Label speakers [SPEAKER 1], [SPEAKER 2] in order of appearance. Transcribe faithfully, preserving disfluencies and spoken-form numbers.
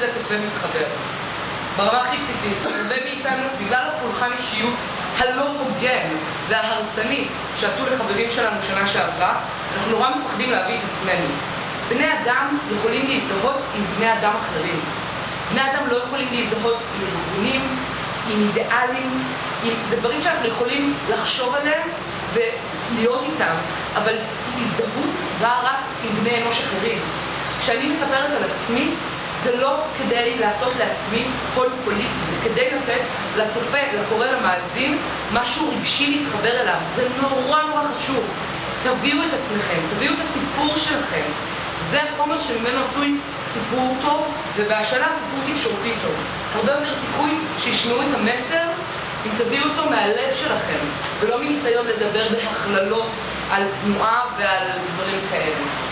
[SPEAKER 1] זה יפה מתחבר. ברמה הכי בסיסית, הרבה מאיתנו, בגלל הפולחן אישיות הלא הוגן וההרסני שעשו לחברים שלנו שנה שעברה, אנחנו נורא מפחדים להביא את עצמנו. בני אדם יכולים להזדהות עם בני אדם אחרים. בני אדם לא יכולים להזדהות עם ארגונים, עם אידיאלים, עם... זה דברים שאנחנו יכולים לחשוב עליהם ולהיות איתם, אבל הזדהות באה רק עם בני אנוש אחרים. כשאני מספרת על עצמי, זה לא כדי לעשות לעצמי קול פוליטי, זה כדי לתת לצופה, לקורא, למאזין, משהו רגשי להתחבר אליו. זה נורא נורא חשוב. תביאו את עצמכם, תביאו את הסיפור שלכם. זה החומר שממנו עשוי סיפור טוב, ובהשאלה סיפור תקשורתי טוב. הרבה יותר סיכוי שישמעו את המסר אם תביאו אותו מהלב שלכם, ולא מניסיון לדבר בהכללות על תנועה ועל דברים כאלה.